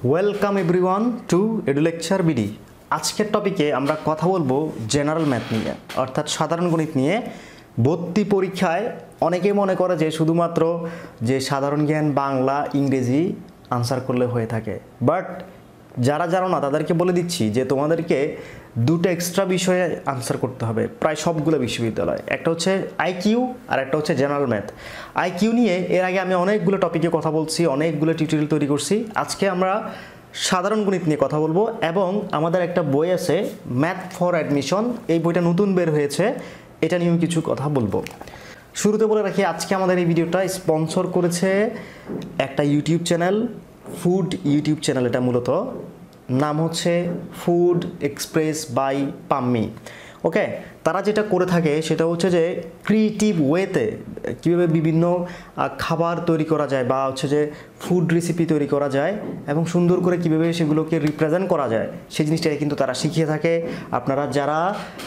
Welcome everyone to Edulecture BD. আজকের টপিকে আমরা কথা বলবো জেনারেল ম্যাথ নিয়ে, অর্থাৎ সাধারণ গণিত নিয়ে। ভর্তি পরীক্ষায় অনেকেই মনে করে যে শুধুমাত্র যে সাধারণ জ্ঞান বাংলা ইংরেজি আনসার করলে হয়ে থাকে, বাট যারা জানো না তাদেরকে বলে দিচ্ছি যে তোমাদেরকে দুটো এক্সট্রা বিষয়ে আনসার করতে হবে প্রায় সবগুলো বিশ্ববিদ্যালয়। একটা হচ্ছে আইকিউ আর একটা হচ্ছে জেনারেল ম্যাথ। আইকিউ নিয়ে এর আগে আমি অনেকগুলো টপিকে কথা বলছি, অনেকগুলো টিউটোরিয়াল তৈরি করছি। আজকে আমরা সাধারণ গণিত নিয়ে কথা বলবো এবং আমাদের একটা বই আছে ম্যাথ ফর অ্যাডমিশন, এই বইটা নতুন বের হয়েছে, এটা নিয়েও কিছু কথা বলবো। শুরুতে বলে রাখি আজকে আমাদের এই ভিডিওটা স্পন্সর করেছে একটা YouTube channel, food YouTube channel. এটা মূলত নাম হচ্ছে food express by Pammi. Okay, তারা যেটা করে থাকে সেটা হচ্ছে যে ক্রিয়েটিভ ওয়েতে কীভাবে বিভিন্ন খাবার তৈরি করা যায় বা হচ্ছে যে ফুড রেসিপি তৈরি করা যায় এবং সুন্দর করে কীভাবে সেগুলোকে রিপ্রেজেন্ট করা যায় সেই জিনিসটাকে কিন্তু তারা শিখিয়ে থাকে। আপনারা যারা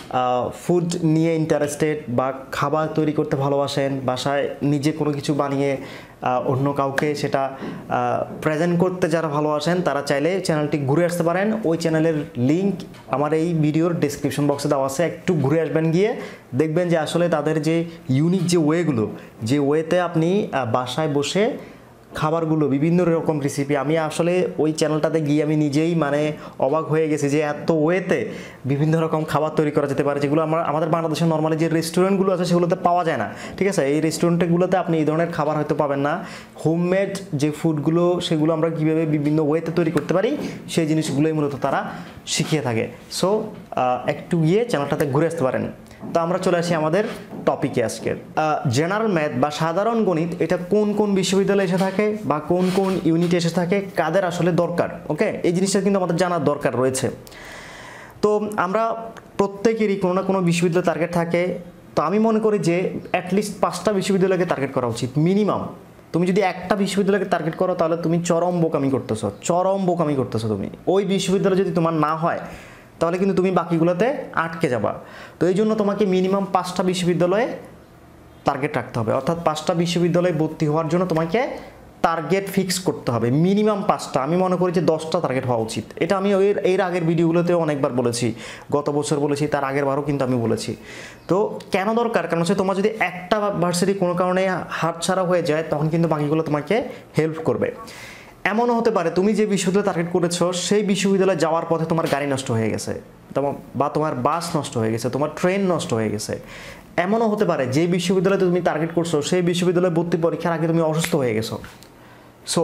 ফুড নিয়ে ইন্টারেস্টেড বা খাবার তৈরি করতে ভালোবাসেন, বাসায় নিজে কোনো কিছু বানিয়ে অন্য কাউকে সেটা প্রেজেন্ট করতে যারা ভালোবাসেন, তারা চাইলে চ্যানেলটি ঘুরে আসতে পারেন। ওই চ্যানেলের লিঙ্ক আমার এই ভিডিওর ডেসক্রিপশন বক্সে দেওয়া আছে, একটু ঘুরে আসবেন, গিয়ে দেখবেন যে আসলে তাদের যে ইউনিক যে ওয়েগুলো, যে ওয়েতে আপনি বাসায় বসে খাবারগুলো বিভিন্ন রকম রেসিপি, আমি আসলে ওই চ্যানেলটাতে গিয়ে আমি নিজেই মানে অবাক হয়ে গেছি যে এত ওয়েতে বিভিন্ন রকম খাবার তৈরি করা যেতে পারে, যেগুলো আমাদের বাংলাদেশে নর্মালি যে রেস্টুরেন্টগুলো আছে সেগুলোতে পাওয়া যায় না। ঠিক আছে, এই রেস্টুরেন্টগুলোতে আপনি এই ধরনের খাবার হয়তো পাবেন না। হোমমেড যে ফুডগুলো সেগুলো আমরা কীভাবে বিভিন্ন ওয়েতে তৈরি করতে পারি সেই জিনিসগুলোই মূলত তারা শিখিয়ে থাকে। সো একটু গিয়ে চ্যানেলটাতে ঘুরে আসতে পারেন। তো আমরা চলে আসি আমাদের টপিকে আজকের। জেনারেল ম্যাথ বা সাধারণ গণিত এটা কোন কোন বিশ্ববিদ্যালয়ে এসে থাকে বা কোন কোন ইউনিটে এসে থাকে, কাদের আসলে দরকার, ওকে, এই জিনিসটা কিন্তু আমাদের জানার দরকার রয়েছে। তো আমরা প্রত্যেকেরই কোনো না কোনো বিশ্ববিদ্যালয় টার্গেট থাকে। তো আমি মনে করি যে অ্যাটলিস্ট 5টা বিশ্ববিদ্যালয়কে টার্গেট করা উচিত মিনিমাম। তুমি যদি একটা বিশ্ববিদ্যালয়কে টার্গেট করো তাহলে তুমি চরম বোকামি করতেছো তুমি। ওই বিশ্ববিদ্যালয় যদি তোমার না হয় তাহলে কিন্তু তুমি বাকিগুলোতে আটকে যাবা। তো এই জন্য তোমাকে মিনিমাম 5টা বিশ্ববিদ্যালয়ে টার্গেট রাখতে হবে, অর্থাৎ 5টা বিশ্ববিদ্যালয়ে ভর্তি হওয়ার জন্য তোমাকে টার্গেট ফিক্স করতে হবে মিনিমাম 5টা। আমি মনে করি যে 10টা টার্গেট হওয়া উচিত। এটা আমি এর আগের ভিডিওগুলোতেও অনেকবার বলেছি, গত বছর বলেছি, তার আগের বারও কিন্তু আমি বলেছি। তো কেন দরকার? কারণ হচ্ছে তোমার যদি একটা ভার্সিটি কোনো কারণে হাতছাড়া হয়ে যায় তখন কিন্তু বাকিগুলো তোমাকে হেল্প করবে। এমনও হতে পারে তুমি যে বিশ্ববিদ্যালয় টার্গেট করেছো সেই বিশ্ববিদ্যালয়ে যাওয়ার পথে তোমার গাড়ি নষ্ট হয়ে গেছে বা তোমার বাস নষ্ট হয়ে গেছে, তোমার ট্রেন নষ্ট হয়ে গেছে। এমনও হতে পারে যে বিশ্ববিদ্যালয়ে তুমি টার্গেট করছো সেই বিশ্ববিদ্যালয়ে ভর্তি পরীক্ষার আগে তুমি অসুস্থ হয়ে গেছো। So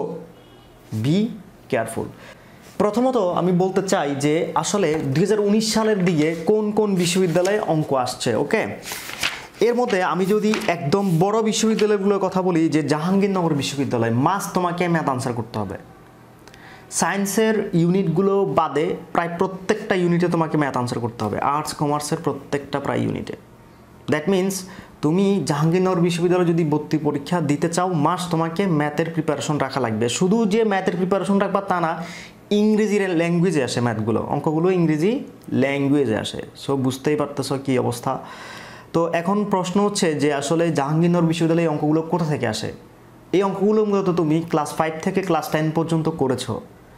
be careful. প্রথমত আমি বলতে চাই যে আসলে 2019 সালের দিকে কোন কোন বিশ্ববিদ্যালয়ে অঙ্ক আসছে। ওকে, এর মধ্যে আমি যদি একদম বড় বিশ্ববিদ্যালয়গুলোর কথা বলি, যে জাহাঙ্গীরনগর বিশ্ববিদ্যালয়, মাস্ট তোমাকে ম্যাথ আনসার করতে হবে। সায়েন্সের ইউনিটগুলো বাদে প্রায় প্রত্যেকটা ইউনিটে তোমাকে ম্যাথ আনসার করতে হবে, আর্টস কমার্সের প্রত্যেকটা প্রায় ইউনিটে। দ্যাট মিনস তুমি জাহাঙ্গীরনগর বিশ্ববিদ্যালয়ে যদি ভর্তি পরীক্ষা দিতে চাও মাস্ট তোমাকে ম্যাথের প্রিপারেশন রাখা লাগবে। শুধু যে ম্যাথের প্রিপারেশন রাখবা তা না, ইংরেজি ল্যাঙ্গুয়েজে আসে ম্যাথগুলো, অঙ্কগুলো ইংরেজি ল্যাঙ্গুয়েজে আসে। সো বুঝতেই পারতেছ কী অবস্থা। তো এখন প্রশ্ন হচ্ছে যে আসলে জাহাঙ্গীরনগর বিশ্ববিদ্যালয়ে এই অঙ্কগুলো কোথা থেকে আসে? এই অঙ্কগুলো মূলত তুমি ক্লাস 5 থেকে ক্লাস 10 পর্যন্ত করেছো,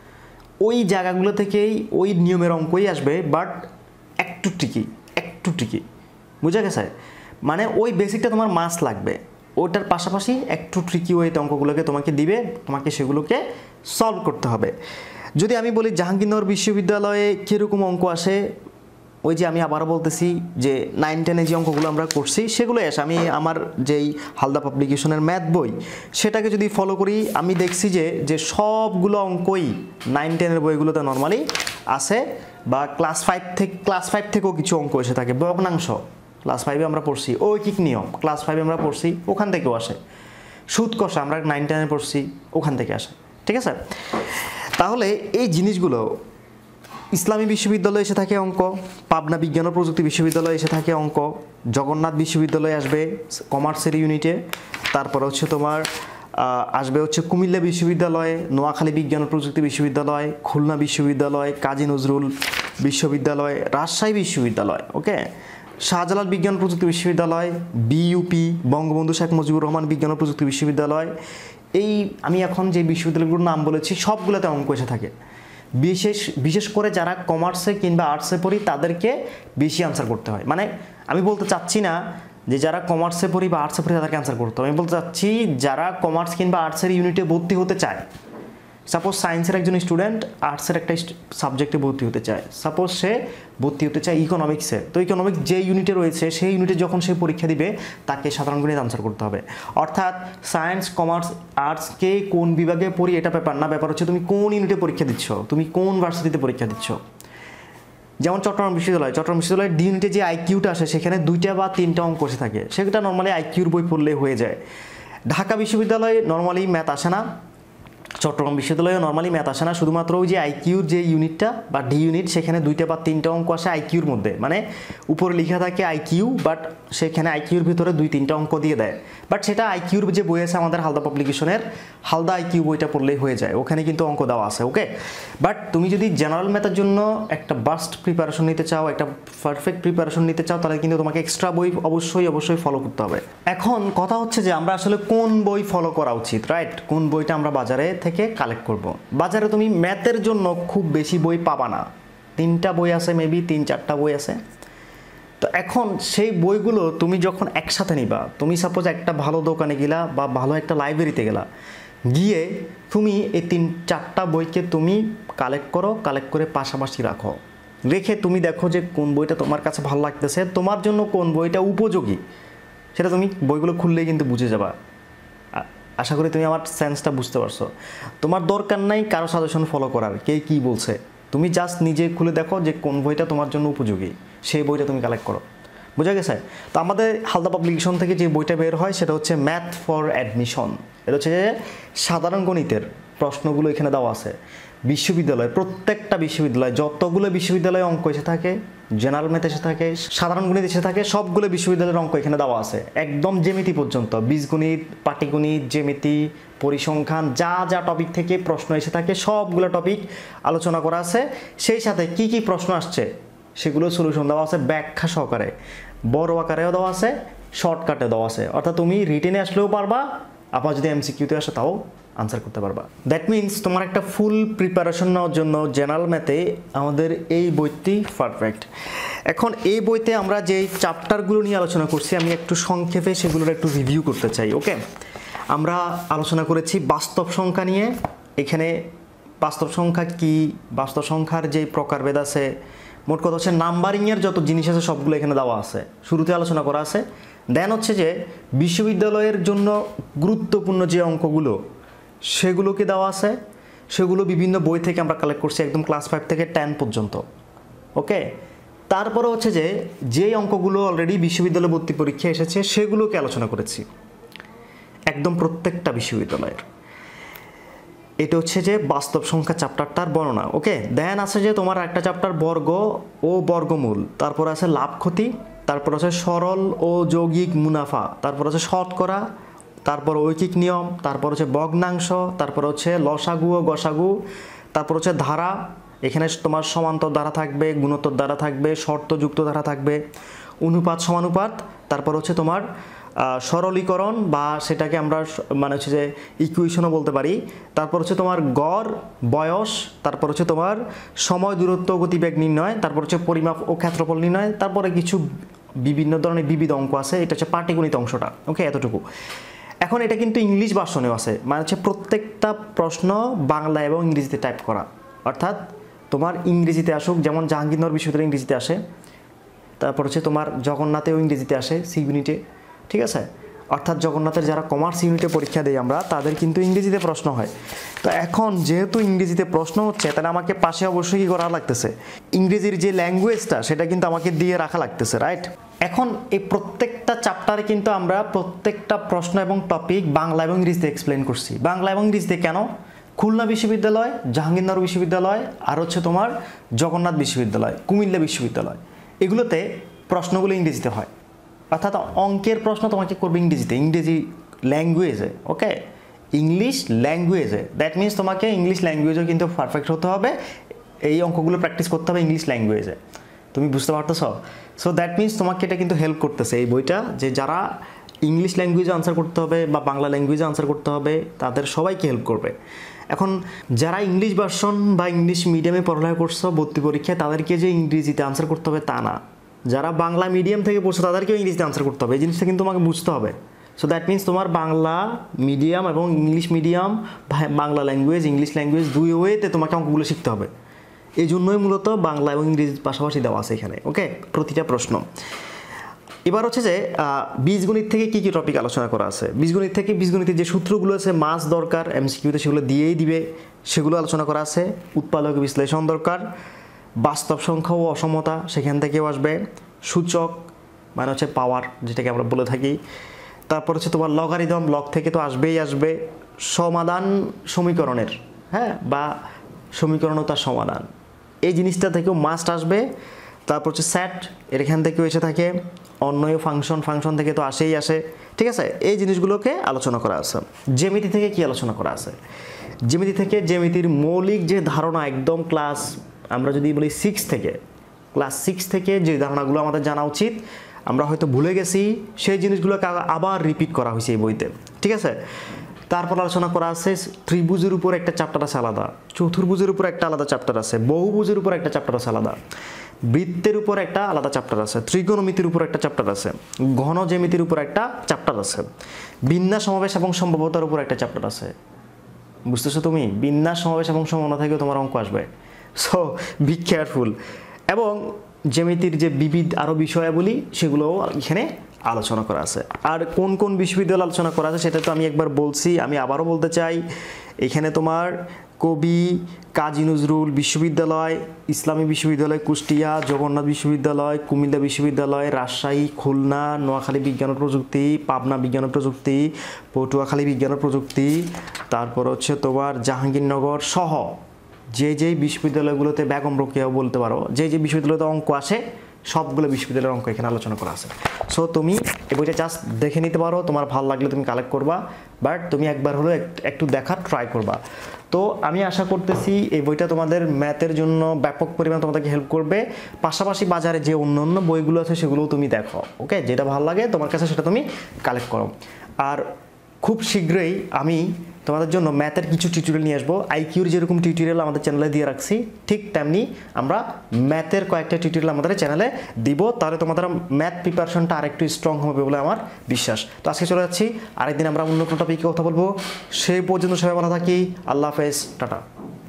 ওই জায়গাগুলো থেকেই ওই নিয়মের অঙ্কই আসবে, বাট একটু ট্রিকি, বুঝা গেছে? মানে ওই বেসিকটা তোমার মাস্ট লাগবে, ওটার পাশাপাশি একটু ট্রিকি ওয়েতে অঙ্কগুলোকে তোমাকে দিবে, তোমাকে সেগুলোকে সলভ করতে হবে। যদি আমি বলি জাহাঙ্গীরনগর বিশ্ববিদ্যালয়ে কীরকম অঙ্ক আসে, ওই যে আমি আবারও বলতেছি যে 9-10 যে অঙ্কগুলো আমরা করছি সেগুলো আসে। আমি আমার যেই হালদা পাবলিকেশনের ম্যাথ বই সেটাকে যদি ফলো করি, আমি দেখছি যে সবগুলো অঙ্কই 9-10 বইগুলোতে নর্মালি আসে, বা ক্লাস 5 থেকেও কিছু অঙ্ক এসে থাকে। ভগ্নাংশ ক্লাস 5-এ আমরা পড়ছি, ঐকিক নিয়ম ক্লাস 5-এ আমরা পড়ছি, ওখান থেকেও আসে। সুদ কষা আমরা 9-10 পড়ছি, ওখান থেকে আসে। ঠিক আছে, তাহলে এই জিনিসগুলো ইসলামী বিশ্ববিদ্যালয়ে এসে থাকে অঙ্ক, পাবনা বিজ্ঞান ও প্রযুক্তি বিশ্ববিদ্যালয়ে এসে থাকে অঙ্ক, জগন্নাথ বিশ্ববিদ্যালয়ে আসবে কমার্সের ইউনিটে, তারপরে হচ্ছে তোমার আসবে হচ্ছে কুমিল্লা বিশ্ববিদ্যালয়ে, নোয়াখালী বিজ্ঞান ও প্রযুক্তি বিশ্ববিদ্যালয়, খুলনা বিশ্ববিদ্যালয়, কাজী নজরুল বিশ্ববিদ্যালয়, রাজশাহী বিশ্ববিদ্যালয়, ওকে, শাহজালাল বিজ্ঞান প্রযুক্তি বিশ্ববিদ্যালয়, বিইউপি, বঙ্গবন্ধু শেখ মুজিবুর রহমান বিজ্ঞান ও প্রযুক্তি বিশ্ববিদ্যালয়, এই আমি এখন যে বিশ্ববিদ্যালয়গুলোর নাম বলেছি সবগুলোতে অঙ্ক এসে থাকে। বিশেষ করে যারা কমার্সে কিংবা আর্টসে পড়ি তাদেরকে বেশি আনসার করতে হয়। মানে আমি বলতে চাচ্ছি না যে যারা কমার্সে পড়ি বা আর্টসে পড়ি তাদেরকে আনসার করতে হবে, আমি বলতে চাচ্ছি যারা কমার্স কিংবা আর্টসের ইউনিটে ভর্তি হতে চায়। সাপোজ সায়েন্সের একজন স্টুডেন্ট আর্টসের একটা সাবজেক্টে ভর্তি হতে চায়, সাপোজ সে ভর্তি হতে চায় ইকোনমিক্সে, তো ইকোনমিক্স যে ইউনিটে রয়েছে সেই ইউনিটে যখন সে পরীক্ষা দিবে তাকে সাধারণ গণিত আনসার করতে হবে। অর্থাৎ সায়েন্স কমার্স আর্টসকে কোন বিভাগে পড়ি এটা ব্যাপার না, ব্যাপার হচ্ছে তুমি কোন ইউনিটে পরীক্ষা দিচ্ছ, তুমি কোন ভার্সিটিতে পরীক্ষা দিচ্ছ। যেমন চট্টগ্রাম বিশ্ববিদ্যালয়ে ডি ইউনিটে যে আইকিউটা আসে সেখানে 2টা বা 3টা অঙ্ক এসে থাকে, সেটা নর্মালি আইকিউর বই পড়লে হয়ে যায়। ঢাকা বিশ্ববিদ্যালয়ে নর্মালি ম্যাথ আসে না, চট্টগ্রাম বিশ্ববিদ্যালয়ে নর্মালি ম্যাথ আসে না, শুধুমাত্র ওই যে আইকিউর যে ইউনিটটা বা ডি ইউনিট সেখানে 2টা বা 3টা অঙ্ক আসে আইকিউর মধ্যে, মানে উপরে লেখা থাকে আইকিউ, বাট সেখানে আইকিউর ভিতরে 2-3টা অঙ্ক দিয়ে দেয়। বাট সেটা আইকিউর যে বই আছে আমাদের হালদা পাবলিকেশনের হালদা আইকিউ বইটা পড়লেই হয়ে যায়, ওখানে কিন্তু অঙ্ক দেওয়া আছে। ওকে, বাট তুমি যদি জেনারেল ম্যাথের জন্য একটা বাস্ট প্রিপারেশন নিতে চাও, একটা পারফেক্ট প্রিপারেশন নিতে চাও, তাহলে কিন্তু তোমাকে এক্সট্রা বই অবশ্যই ফলো করতে হবে। এখন কথা হচ্ছে যে আমরা আসলে কোন বই ফলো করা উচিত, রাইট? কোন বইটা আমরা বাজারে থেকে কালেক্ট করব। বাজারে তুমি ম্যাথের জন্য খুব বেশি বই পাবা না, 3টা বই আছে, মেবি 3-4টা বই আছে। তো এখন সেই বইগুলো তুমি যখন একসাথে নিবা, তুমি সাপোজ একটা ভালো দোকানে গেলা বা ভালো একটা লাইব্রেরিতে গেলা, গিয়ে তুমি এই 3-4টা বইকে তুমি কালেক্ট করে পাশাপাশি রাখো, রেখে তুমি দেখো যে কোন বইটা তোমার কাছে ভালো লাগতেছে, তোমার জন্য কোন বইটা উপযোগী, সেটা তুমি বইগুলো খুললেই কিন্তু বুঝে যাবা। আশা করি তুমি আমার সেন্সটা বুঝতে পারছো। তোমার দরকার নাই কারো সাজেশন ফলো করার, কে কী বলছে, তুমি জাস্ট নিজে খুলে দেখো যে কোন বইটা তোমার জন্য উপযোগী, সেই বইটা তুমি কালেক্ট করো। বোঝা গেছে? তো আমাদের হালদা পাবলিকেশন থেকে যে বইটা বের হয় সেটা হচ্ছে ম্যাথ ফর অ্যাডমিশন। এটা হচ্ছে যে সাধারণ গণিতের প্রশ্নগুলো এখানে দেওয়া আছে। বিশ্ববিদ্যালয়, প্রত্যেকটা বিশ্ববিদ্যালয়, যতগুলো বিশ্ববিদ্যালয়ে অঙ্ক এসে থাকে, জেনারেল ম্যাথ এসে থাকে, সাধারণ গণিত এসে থাকে, সবগুলো বিশ্ববিদ্যালয়ের অঙ্ক এখানে দেওয়া আছে, একদম জ্যামিতি পর্যন্ত, বীজগণিত, পাটিগণিত, জ্যামিতি, পরিসংখ্যান, যা যা টপিক থেকে প্রশ্ন এসে থাকে সবগুলো টপিক আলোচনা করা আছে। সেই সাথে কি কি প্রশ্ন আসছে সেগুলো সলিউশন দেওয়া আছে ব্যাখ্যা সহকারে, বড় আকারেও দেওয়া আছে, শর্টকাটে দেওয়া আছে। অর্থাৎ তুমি রিটেনে আসলেও পারবা, আবার যদি এমসিকিউতে আসে তাও আনসার করতে পারবা। দ্যাট মিনস তোমার একটা ফুল প্রিপারেশন নেওয়ার জন্য জেনারেল ম্যাথে আমাদের এই বইটি পারফেক্ট। এখন এই বইতে আমরা যেই চ্যাপ্টারগুলো নিয়ে আলোচনা করছি আমি একটু সংক্ষেপে সেগুলোর একটু রিভিউ করতে চাই। ওকে, আমরা আলোচনা করেছি বাস্তব সংখ্যা নিয়ে। এখানে বাস্তব সংখ্যা কি, বাস্তব সংখ্যার যে প্রকারভেদ আছে, মোট কথা হচ্ছে নাম্বারিংয়ের যত জিনিস আছে সবগুলো এখানে দেওয়া আছে, শুরুতে আলোচনা করা আছে। দেন হচ্ছে যে বিশ্ববিদ্যালয়ের জন্য গুরুত্বপূর্ণ যে অঙ্কগুলো সেগুলোকে দেওয়া আছে, সেগুলো বিভিন্ন বই থেকে আমরা কালেক্ট করছি, একদম ক্লাস 5 থেকে 10 পর্যন্ত। ওকে, তারপরে হচ্ছে যে যেই অঙ্কগুলো অলরেডি বিশ্ববিদ্যালয় ভর্তি পরীক্ষা এসেছে সেগুলোকে আলোচনা করেছি একদম প্রত্যেকটা বিশ্ববিদ্যালয়ের। এটা হচ্ছে যে বাস্তব সংখ্যা চ্যাপ্টারটার বর্ণনা। ওকে, দেন আছে যে তোমার একটা চ্যাপ্টার বর্গ ও বর্গমূল, তারপর আছে লাভ ক্ষতি, তারপর আছে সরল ও যৌগিক মুনাফা, তারপর আছে শতকরা, তারপর ঐকিক নিয়ম, তারপর হচ্ছে ভগ্নাংশ, তারপর হচ্ছে লসাগু ও গসাগু, তারপর হচ্ছে ধারা, এখানে তোমার সমান্তর ধারা থাকবে, গুণোত্তর ধারা থাকবে, শর্তযুক্ত ধারা থাকবে, অনুপাত সমানুপাত, তারপর হচ্ছে তোমার সরলীকরণ বা সেটাকে আমরা মানে হচ্ছে যে ইকুয়েশনও বলতে পারি, তারপর হচ্ছে তোমার গড়, বয়স, তারপর হচ্ছে তোমার সময়, দূরত্ব, গতিবেগ নির্ণয়, তারপর হচ্ছে পরিমাপ ও ক্ষেত্রফল নির্ণয়, তারপরে কিছু বিভিন্ন ধরনের বিবিধ অঙ্ক আছে, এটা হচ্ছে পাটিগণিত অংশটা। ওকে, এতটুকু। এখন এটা কিন্তু ইংলিশ ভার্সনেও আছে, মানে হচ্ছে প্রত্যেকটা প্রশ্ন বাংলা এবং ইংরেজিতে টাইপ করা, অর্থাৎ তোমার ইংরেজিতে আসুক, যেমন জাহাঙ্গীরনগর বিশ্ববিদ্যালয় ইংরেজিতে আসে, তারপর হচ্ছে তোমার জগন্নাথেও ইংরেজিতে আসে সি ইউনিটে, ঠিক আছে? অর্থাৎ জগন্নাথের যারা কমার্স ইউনিটে পরীক্ষা দেয় আমরা, তাদের কিন্তু ইংরেজিতে প্রশ্ন হয়। তো এখন যেহেতু ইংরেজিতে প্রশ্ন হচ্ছে, তাহলে আমাকে পাশে অবশ্যই কী করা লাগতেছে, ইংরেজির যে ল্যাঙ্গুয়েজটা সেটা কিন্তু আমাকে দিয়ে রাখা লাগতেছে, রাইট? এখন এই প্রত্যেকটা চ্যাপ্টারে কিন্তু আমরা প্রত্যেকটা প্রশ্ন এবং টপিক বাংলা এবং ইংরেজিতে এক্সপ্লেন করছি। বাংলা এবং ইংরেজিতে কেন? খুলনা বিশ্ববিদ্যালয়, জাহাঙ্গীরনগর বিশ্ববিদ্যালয়, আর হচ্ছে তোমার জগন্নাথ বিশ্ববিদ্যালয়, কুমিল্লা বিশ্ববিদ্যালয়, এগুলোতে প্রশ্নগুলো ইংরেজিতে হয়, অর্থাৎ অঙ্কের প্রশ্ন তোমাকে করবে ইংরেজিতে, ইংরেজি ল্যাঙ্গুয়েজে। ওকে, ইংলিশ ল্যাঙ্গুয়েজে, দ্যাট মিনস তোমাকে ইংলিশ ল্যাঙ্গুয়েজও কিন্তু পারফেক্ট হতে হবে, এই অঙ্কগুলো প্র্যাকটিস করতে হবে ইংলিশ ল্যাঙ্গুয়েজে। তুমি বুঝতে পারতেছ? সো দ্যাট মিনস তোমাকে এটা কিন্তু হেল্প করতেছে এই বইটা, যে যারা ইংলিশ ল্যাঙ্গুয়েজে আনসার করতে হবে বা বাংলা ল্যাঙ্গুয়েজে আনসার করতে হবে, তাদের সবাইকে হেল্প করবে। এখন যারা ইংলিশ ভার্সন বা ইংলিশ মিডিয়ামে পড়ালেখা করছো ভর্তি পরীক্ষায়, তাদেরকে যে ইংরেজিতে আনসার করতে হবে তা না। যারা বাংলা মিডিয়াম থেকে পড়ছো তাদেরকেও ইংরেজিতে আনসার করতে হবে। এই জিনিসটা কিন্তু তোমাকে বুঝতে হবে। সো দ্যাট মিনস তোমার বাংলা মিডিয়াম এবং English medium, Bangla language English language দুই ওয়েতে তোমাকে অঙ্কগুলো শিখতে হবে। এই জন্যই মূলত বাংলা এবং ইংরেজির পাশাপাশি দেওয়া আছে এখানে। ওকে, প্রতিটা প্রশ্ন। এবার হচ্ছে যে বীজগণিত থেকে কি কি টপিক আলোচনা করা আছে। বীজগণিত থেকে বীজগণিতের যে সূত্রগুলো আছে মাস দরকার, এমসিকিউতে সেগুলো দিয়েই দিবে, সেগুলো আলোচনা করা আছে। উৎপাদক বিশ্লেষণ দরকার, বাস্তব সংখ্যা ও অসমতা সেখান থেকেও আসবে, সূচক মানে হচ্ছে পাওয়ার যেটাকে আমরা বলে থাকি। তারপর হচ্ছে তোমার লগারিদম, লগ থেকে তো আসবে, সমাধান সমীকরণের, হ্যাঁ, বা সমীকরণ ও তার সমাধান, এই জিনিসটা থেকেও মাস্ট আসবে। তারপর হচ্ছে স্যাট, এখান থেকেও এসে থাকে, অন্যয় ফাংশন থেকে তো আসে, ঠিক আছে। এই জিনিসগুলোকে আলোচনা করা আছে। জ্যামিতি থেকে কি আলোচনা করা আছে? জ্যামিতি থেকে জ্যামিতির মৌলিক যে ধারণা একদম আমরা যদি বলি ক্লাস 6 থেকে যে ধারণাগুলো আমাদের জানা উচিত, আমরা হয়তো ভুলে গেছি, সেই জিনিসগুলোকে আবার রিপিট করা হয়েছে এই বইতে, ঠিক আছে। তারপর আলোচনা করা আছে ত্রিভুজের উপর একটা চ্যাপ্টার আছে আলাদা, চতুর্ভুজের উপর একটা আলাদা চ্যাপ্টার আছে, বহুভুজের উপর একটা চ্যাপ্টার আছে আলাদা, বৃত্তের উপর একটা আলাদা চ্যাপ্টার আছে, ত্রিকোণমিতির উপর একটা চ্যাপ্টার আছে, ঘন জ্যামিতির উপর একটা চ্যাপ্টার আছে, বিন্যাস সমাবেশ এবং সম্ভাব্যতার উপর একটা চ্যাপ্টার আছে। বুঝতেছো তুমি? বিন্যাস সমাবেশ এবং সম্ভাবনা থেকেও তোমার অঙ্ক আসবে। So be careful. এবং জ্যামিতির যে বিবিধ আরও বিষয়াবলী সেগুলোও এখানে আলোচনা করা আছে। আর কোন কোন বিশ্ববিদ্যালয় আলোচনা করা আছে সেটা তো আমি একবার বলছি, আমি আবারও বলতে চাই। এখানে তোমার কবি কাজী নজরুল বিশ্ববিদ্যালয়, ইসলামী বিশ্ববিদ্যালয় কুষ্টিয়া, জগন্নাথ বিশ্ববিদ্যালয়, কুমিল্লা বিশ্ববিদ্যালয়, রাজশাহী, খুলনা, নোয়াখালী বিজ্ঞান ও প্রযুক্তি, পাবনা বিজ্ঞান ও প্রযুক্তি, পটুয়াখালী বিজ্ঞান ও প্রযুক্তি, তারপর হচ্ছে তোমার জাহাঙ্গীরনগর সহ যে বিশ্ববিদ্যালয়গুলোতে বেগম রোকেয়াও বলতে পারো, যে বিশ্ববিদ্যালয়তে অঙ্ক আসে সবগুলো বিশ্ববিদ্যালয়ের অঙ্ক এখানে আলোচনা করা আছে। সো তুমি এই বইটা জাস্ট দেখে নিতে পারো, তোমার ভালো লাগলে তুমি কালেক্ট করবা, বাট তুমি একবার হলো একটু দেখার ট্রাই করবা। তো আমি আশা করতেছি এই বইটা তোমাদের ম্যাথের জন্য ব্যাপক পরিমাণ তোমাদেরকে হেল্প করবে। পাশাপাশি বাজারে যে অন্য বইগুলো আছে সেগুলোও তুমি দেখো, ওকে, যেটা ভালো লাগে তোমার কাছে সেটা তুমি কালেক্ট করো। আর খুব শীঘ্রই আমি তোমাদের জন্য ম্যাথের কিছু টিউটোরিয়াল নিয়ে আসবো। আইকিউর যেরকম টিউটোরিয়াল আমাদের চ্যানেলে দিয়ে রাখছি, ঠিক তেমনি আমরা ম্যাথের কয়েকটা টিউটোরিয়াল আমাদের চ্যানেলে দিব। তাহলে তোমাদের ম্যাথ প্রিপারেশনটা আরেকটু স্ট্রং হবে বলে আমার বিশ্বাস। তো আজকে চলে যাচ্ছি, আরেকদিন আমরা অন্য কোনো টপিকে কথা বলবো। সেই পর্যন্ত সবাই ভালো থাকি। আল্লাহ হাফেজ, টাটা।